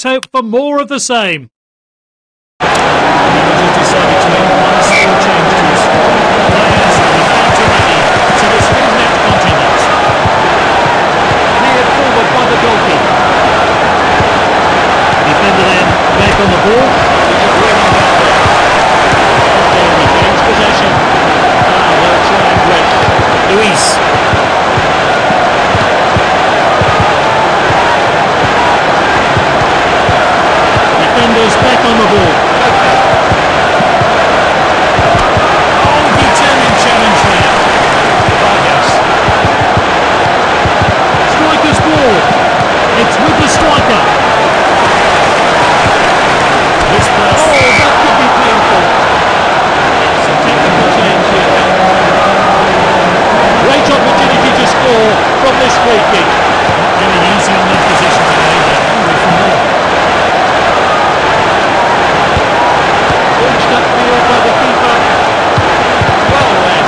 Let's hope for more of the same. Managers decided to make one small change to his players and he's back to ready to this new match continues. Cleared forward by the goalkeeper. Defender then back on the ball. There he gains possession. They'll try and break. Luis. Defenders back on the ball. Oh, determined challenge there. Vargas. Striker's ball. It's with the striker. This pass. Oh, that could be painful. It's a technical change here. Great opportunity to score from this free kick. Not really easy on that position today. They're hungry for more. Launched upfield by the keeper. Well read.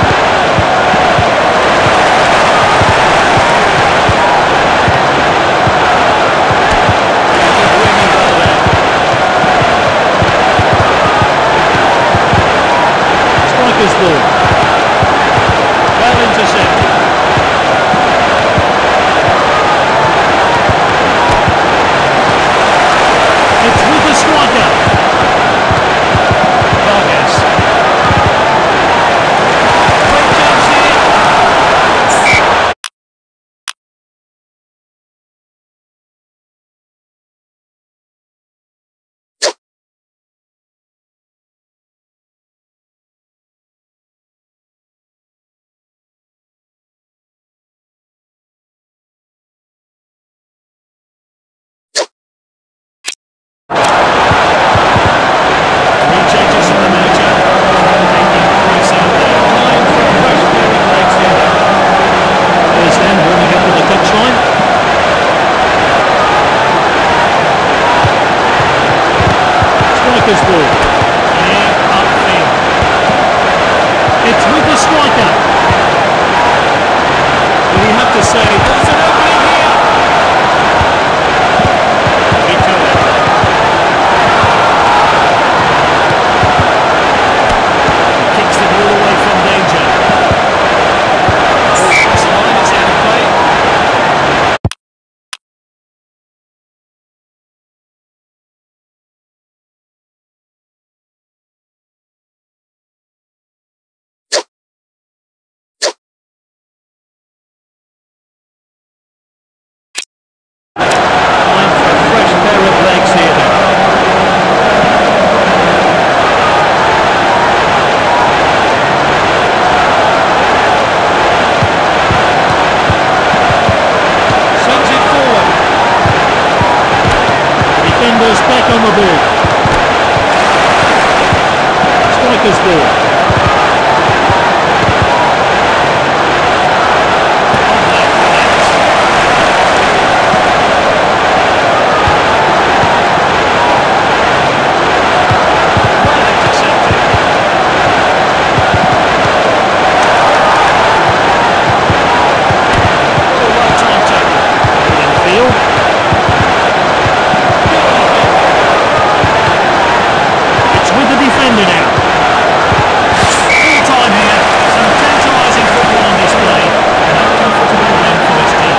Really well there. Striker's ball. Well intercepted. It's with the striker. Vargas. Great chance here. Three changes from the manager. Making crease out there. Time for a fresh pair of legs here. There's them warming up with the touchline. Striker's ball. Clear upfield. It's with the striker. Well, you have to say, there's an opening here. Kicks the ball away from danger. This line is out of play. Time for a fresh pair of legs here then. Sends it forward. Defenders back on the ball. Striker's ball. On that collapse. Well intercepted. What a well-timed tackle. In field. It's with the defender now. Full time here. Some tantalising football on display. An uncomfortable win for his team.